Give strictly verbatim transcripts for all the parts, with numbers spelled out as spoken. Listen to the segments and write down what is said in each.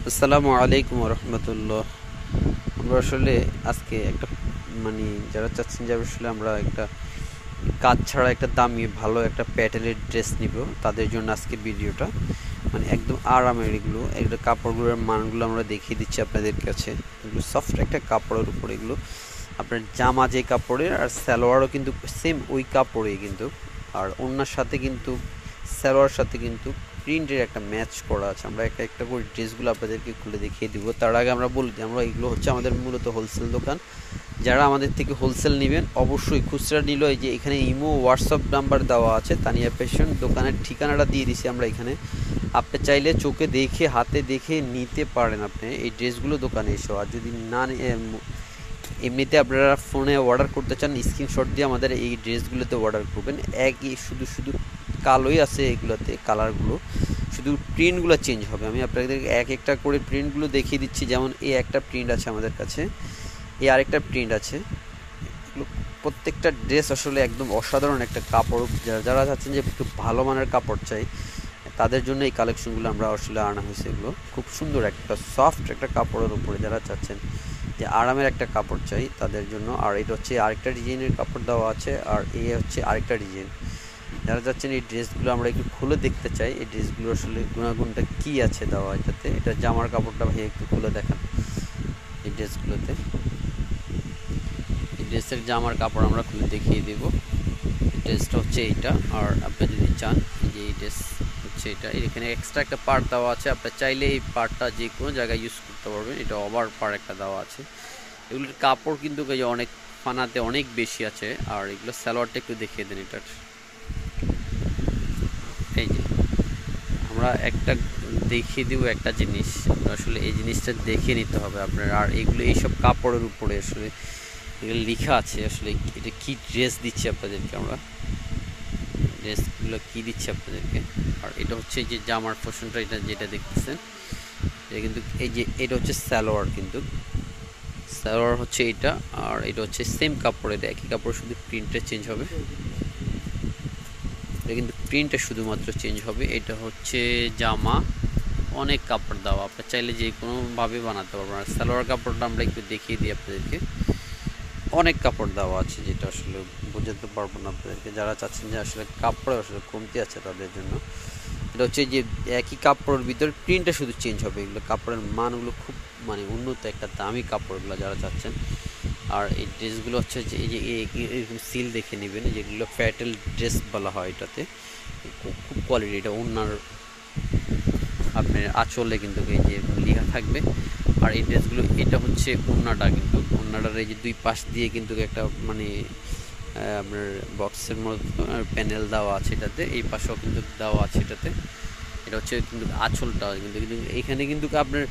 আসসালামু আলাইকুম রহমতুল্লাহ। আমরা আসলে আজকে একটা মানে যারা চাচ্ছেন যে আসলে আমরা একটা কাজ ছাড়া একটা দামি ভালো একটা প্যাটেলের ড্রেস নিব, তাদের জন্য আজকের ভিডিওটা মানে একদম আরামের। এগুলো একটা কাপড়গুলোর মানগুলো আমরা দেখিয়ে দিচ্ছি আপনাদের কাছে। এগুলো সফট একটা কাপড়ের উপর, এগুলো আপনার জামা যে কাপড়ের আর সালোয়ারও কিন্তু সেম ওই কাপড়ে কিন্তু, আর ওনার সাথে কিন্তু সালোয়ার সাথে কিন্তু প্রিন্টের একটা ম্যাচ করা আছে। আমরা একটা একটা করে ড্রেসগুলো আপনাদেরকে খুলে দেখিয়ে দিব। তার আগে আমরা বলি যে আমরা এগুলো হচ্ছে আমাদের মূলত হোলসেল দোকান। যারা আমাদের থেকে হোলসেল নেবেন অবশ্যই খুচরা নিল এই যে এখানে ইমো হোয়াটসঅ্যাপ নাম্বার দেওয়া আছে, তানিয়া ফ্যাশন দোকানের ঠিকানাটা দিয়ে দিছি আমরা এখানে। আপনি চাইলে চোখে দেখে হাতে দেখে নিতে পারেন আপনি এই ড্রেসগুলো দোকানে এসো। আর যদি না এমনিতে আপনারা ফোনে অর্ডার করতে চান স্ক্রিনশট দিয়ে আমাদের এই ড্রেসগুলোতে অর্ডার করবেন। একই শুধু শুধু কালোই আছে এগুলোতে, কালারগুলো শুধু প্রিন্টগুলো চেঞ্জ হবে। আমি আপনাদের এক একটা করে প্রিন্টগুলো দেখিয়ে দিচ্ছি। যেমন এই একটা প্রিন্ট আছে আমাদের কাছে, এই আরেকটা প্রিন্ট আছে। এগুলো প্রত্যেকটা ড্রেস আসলে একদম অসাধারণ একটা কাপড়। যারা চাচ্ছেন যে একটু ভালো মানের কাপড় চাই তাদের জন্য এই কালেকশনগুলো আমরা আসলে আনা হয়েছে। এগুলো খুব সুন্দর একটা সফট একটা কাপড়ের উপরে যারা চাচ্ছেন যে আরামের একটা কাপড় চাই তাদের জন্য। আর এটা হচ্ছে আরেকটা ডিজাইনের কাপড় দেওয়া আছে, আর এই হচ্ছে আরেকটা ডিজাইন। যারা যাচ্ছেন এই ড্রেসগুলো আমরা একটু খুলে দেখতে চাই এই ড্রেসগুলো আসলে গুণাগুণটা কী আছে দেওয়া এটাতে। এটা জামার কাপড়টা ভাই একটু খুলে দেখান এই ড্রেসগুলোতে। এই ড্রেসের জামার কাপড় আমরা খুলে দেখিয়ে দেবো। ড্রেসটা হচ্ছে এইটা, আর আপনি যদি চান যে এই ড্রেস হচ্ছে এটা, এখানে এক্সট্রা একটা পার্ট দেওয়া আছে। আপনি চাইলে এই পার্টটা যে কোনো জায়গায় ইউজ করতে পারবেন। এটা ওভার পার্ট একটা দেওয়া আছে। এগুলোর কাপড় কিন্তু অনেক ফানাতে অনেক বেশি আছে। আর এগুলো সালোয়ারটা একটু দেখিয়ে দেন এটার। এই যে আমরা একটা দেখিয়ে দেবো একটা জিনিস, আসলে এই জিনিসটা দেখে নিতে হবে আপনার। আর এগুলো এইসব কাপড়ের উপরে আসলে এগুলো লেখা আছে আসলে এটা কী ড্রেস দিচ্ছে আপনাদেরকে, আমরা ড্রেসগুলো কী দিচ্ছে আপনাদেরকে। আর এটা হচ্ছে এই যে জামার পোর্শনটা, এটা যেটা দেখতেছেন এটা কিন্তু এই যে এটা হচ্ছে সালোয়ার, কিন্তু সালোয়ার হচ্ছে এটা। আর এটা হচ্ছে সেম কাপড়, এটা একই কাপড়, শুধু প্রিন্টটা চেঞ্জ হবে। এটা কিন্তু প্রিন্টটা শুধুমাত্র চেঞ্জ হবে। এটা হচ্ছে জামা, অনেক কাপড় দেওয়া, আপনার চাইলে যে কোনোভাবে বানাতে পারবেন। আর সালোয়ার কাপড়টা আমরা একটু দেখিয়ে দিই আপনাদেরকে। অনেক কাপড় দেওয়া আছে, যেটা আসলে বোঝাতে পারবো না আপনাদেরকে। যারা চাচ্ছেন যে আসলে কাপড়ে আসলে কমতি আছে তাদের জন্য এটা হচ্ছে যে একই কাপড়ের ভিতরে প্রিন্টটা শুধু চেঞ্জ হবে। এগুলো কাপড়ের মানগুলো খুব মানে উন্নত একটা দামি কাপড়গুলো যারা চাচ্ছেন। আর এই ড্রেসগুলো হচ্ছে যে এই যে এরকম সিল দেখে নেবেন, যেগুলো প্যাটেল ড্রেস বলা হয় এটাতে। খুব কোয়ালিটি, এটা ওনার আপনার আঁচলে কিন্তু এই যে লেখা থাকবে। আর এই ড্রেসগুলো এটা হচ্ছে ওন্নাটা, কিন্তু ওন্নাটার এই যে দুই পাশ দিয়ে কিন্তু একটা মানে আপনার বক্সের মতো প্যানেল দেওয়া আছে এটাতে, এই পাশেও কিন্তু দেওয়া আছে এটাতে। এটা হচ্ছে কিন্তু আঁচলটা কিন্তু কিন্তু এখানে কিন্তু আপনার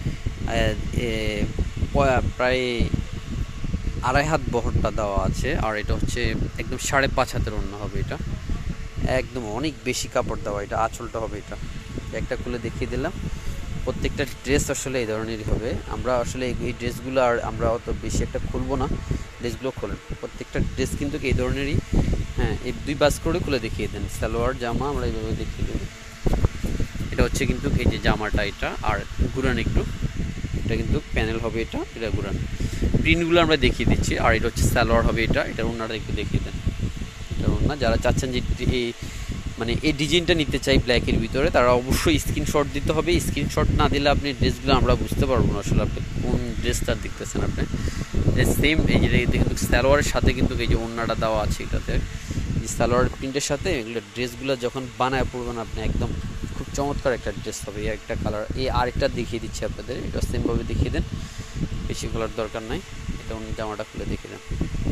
প্রায় আড়াই হাত বহরটা দেওয়া আছে। আর এটা হচ্ছে একদম সাড়ে পাঁচ হাতের ওন্না হবে এটা, একদম অনেক বেশি কাপড় দেওয়া। এটা আঁচলটা হবে এটা, একটা খুলে দেখিয়ে দিলাম। প্রত্যেকটা ড্রেস আসলে এই ধরনেরই হবে। আমরা আসলে এই ড্রেসগুলো আর আমরা অত বেশি একটা খুলবো না, ড্রেসগুলো খোলেন। প্রত্যেকটা ড্রেস কিন্তু এই ধরনেরই। হ্যাঁ, এই দুই বাস করে খুলে দেখিয়ে দেন সালোয়ার জামা, আমরা এইভাবে দেখিয়ে দেবো। এটা হচ্ছে কিন্তু এই যে জামাটা এটা, আর ঘুরান একটু, এটা কিন্তু প্যানেল হবে এটা, এটা ঘুরান। প্রিন্টগুলো আমরা দেখিয়ে দিচ্ছি। আর এটা হচ্ছে সালোয়ার হবে এটা, এটার ওনাটা একটু দেখিয়ে দেন। এটার ওনা যারা চাচ্ছেন যে এই মানে এই ডিজাইনটা নিতে চাই ব্ল্যাকের ভিতরে, তারা অবশ্যই স্ক্রিনশট দিতে হবে। স্ক্রিনশট না দিলে আপনি ড্রেসগুলো আমরা বুঝতে পারবো না আসলে আপনি কোন ড্রেসটা দেখতেছেন। আপনি সেম এই যে কিন্তু সালোয়ারের সাথে কিন্তু এই যে ওন্নাটা দেওয়া আছে এটাতে, যে সালোয়ারের প্রিন্টের সাথে এগুলো ড্রেসগুলো যখন বানায় পড়বেন আপনি একদম খুব চমৎকার একটা ড্রেস হবে। এই একটা কালার, এই আরেকটা দেখিয়ে দিচ্ছি আপনাদের, এটা সেমভাবে দেখিয়ে দেন, বেশি খোলার দরকার নাই। এটা অন্য জামাটা খুলে দেখিয়ে দেন।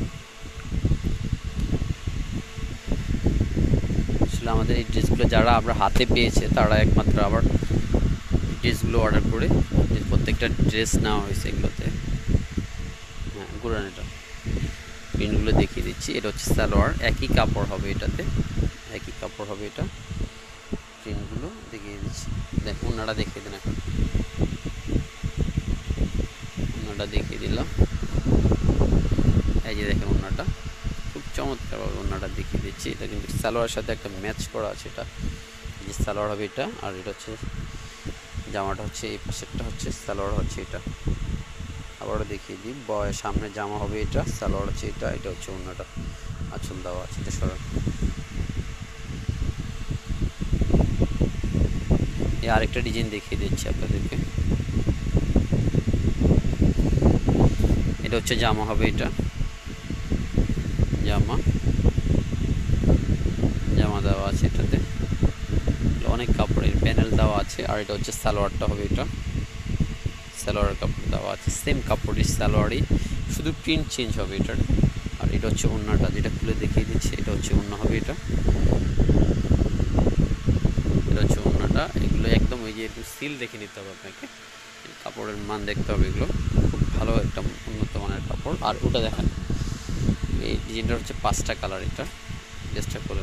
আমাদের এই ড্রেসগুলো যারা আমরা হাতে পেয়েছে তারা একমাত্র আবার ড্রেসগুলো অর্ডার করে প্রত্যেকটা ড্রেস নেওয়া হয়েছে এগুলোতে। হ্যাঁ, গুড়ান এটা প্রিন্টগুলো দেখিয়ে দিচ্ছি। এটা হচ্ছে সালোয়ার, একই কাপড় হবে এটাতে, একই কাপড় হবে এটা। প্রিন্টগুলো দেখিয়ে দিচ্ছি, দেখ ওনাটা দেখিয়ে দেন। এখন ওনাটা দেখিয়ে দিলাম, এই যে দেখেন ওনাটা খুব চমৎকারভাবে ওনাটা দেখিয়ে দিচ্ছি। এটা কিন্তু সালোয়ারের সাথে একটা ম্যাচ করা আছে, এটা যে সালোয়ার হবে এটা। আর এটা হচ্ছে জামাটা হচ্ছে এই পাশেরটা হচ্ছে, সালোয়ার হচ্ছে এটা। আবারও দেখিয়ে দিই, বয় সামনে জামা হবে এটা, সালোয়ার হচ্ছে এটা, এটা হচ্ছে ওড়নাটা, আঁচল দেওয়া আছে এটা সরান। এই আরেকটা ডিজাইন দেখিয়ে দিচ্ছি আপনাদেরকে, এটা হচ্ছে জামা হবে এটা, জামা জামা দেওয়া আছে এটাতে, অনেক কাপড়ের প্যানেল দেওয়া আছে। আর এটা হচ্ছে সালোয়ারটা হবে এটা, সালোয়ারের কাপড় দেওয়া আছে, সেম কাপড়ের সালোয়ারই, শুধু প্রিন্ট চেঞ্জ হবে এটার। আর এটা হচ্ছে ওড়নাটা, যেটা খুলে দেখিয়ে দিচ্ছি, এটা হচ্ছে ওড়না হবে এটা, এটা হচ্ছে ওড়নাটা। এগুলো একদম ওই যে একটু সিল দেখে নিতে হবে আপনাকে, কাপড়ের মান দেখতে হবে, এগুলো খুব ভালো একটা উন্নত মানের কাপড়। আর ওটা দেখেন, এই ডিজাইনটা হচ্ছে পাঁচটা কালার, এটা চেষ্টা করে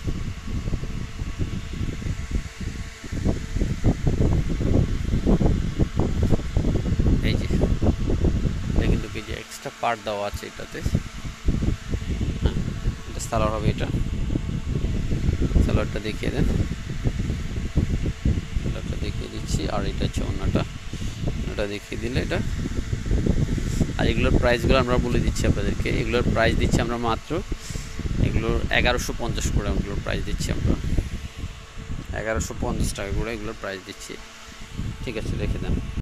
এই যে এটা কিন্তু এই যে এক্সট্রা পার্ট দেওয়া আছে এটাতে। হ্যাঁ, এটা সালোয়ার হবে এটা, সালোয়ারটা দেখিয়ে দেন, সালোয়ারটা দেখিয়ে দিচ্ছি। আর এটা হচ্ছে ওড়নাটা, ওটা দেখিয়ে দিলে এটা। আর এগুলোর প্রাইসগুলো আমরা বলে দিচ্ছি আপনাদেরকে, এগুলোর প্রাইস দিচ্ছি আমরা মাত্র, এগুলোর এগারোশো পঞ্চাশ করে এগুলোর প্রাইস দিচ্ছি আমরা, এগারোশো পঞ্চাশ টাকা করে এগুলোর প্রাইস দিচ্ছি। ঠিক আছে, রেখে দেন।